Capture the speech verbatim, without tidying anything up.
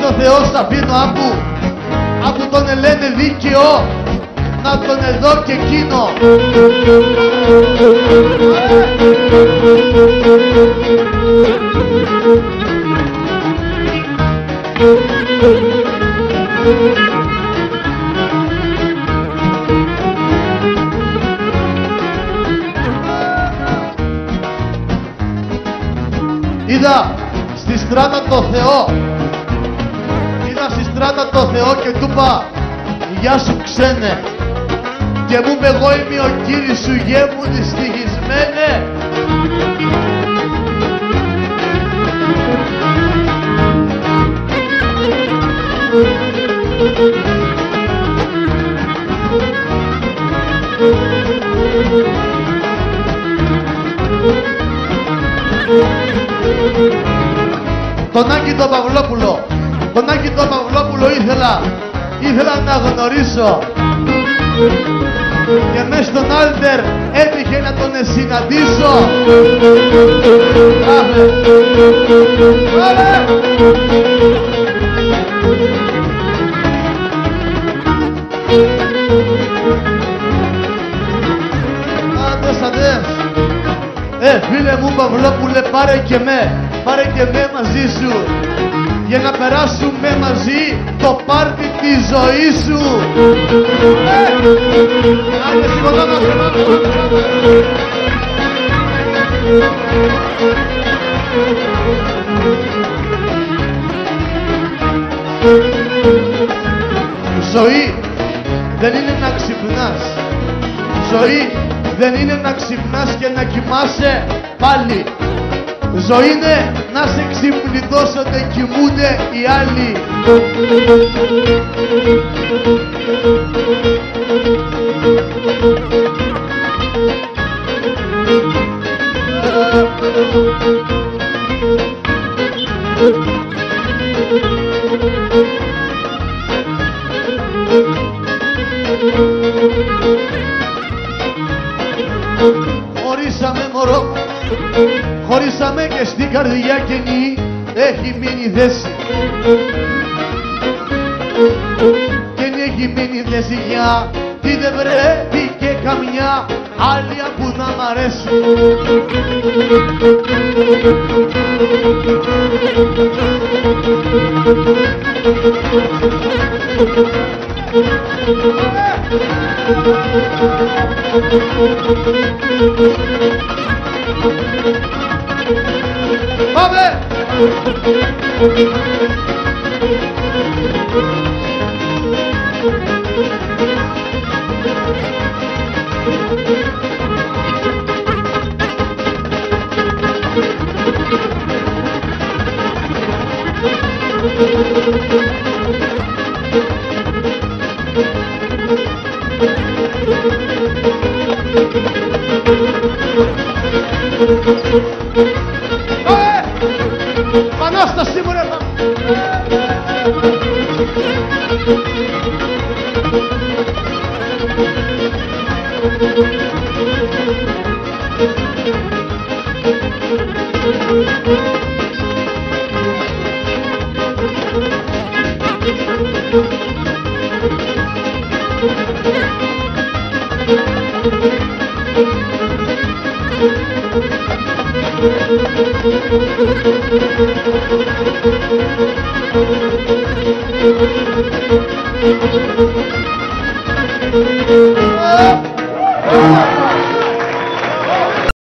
ο Θεός αφήνω, άκου, άκου τον ελένε δίκαιο, να τον εδώ και εκείνο. Είδα στη στράτα το Θεό, είδα στη στράτα το Θεό και του είπα γεια σου ξένε, και μου είπε εγώ είμαι ο κύρις σου, γε μου δυστυχισμένε. Τον Άκη τον Παυλόπουλο, τον Άκη τον Παυλόπουλο ήθελα, ήθελα να γνωρίσω και μες στον Άλτερ έτυχε να τον συναντήσω. Πάμε! Πάμε! Άντες, άντες! Ε, φίλε μου Παυλόπουλε, πάρε και με, πάρε και με μαζί σου, για να περάσουμε μαζί το πάρτι της ζωής σου. Ε! Άντε, σηκωνόμαστε, ζωή δεν είναι να ξυπνάς. Ζωή δεν είναι να ξυπνάς και να κοιμάσαι πάλι. Ζωή είναι να σε ξυπνητός όταν κοιμούνται οι άλλοι. Χωρίσαμε μωρό, χωρίσαμε και στην καρδιά καινή έχει μείνει δέση. Και έχει μείνει δέση για τι δεν βρέπει και καμιά άλλη που να μ' αρέσει. Πάμε! Πάμε! Πανάσταση μου ρε! Oh!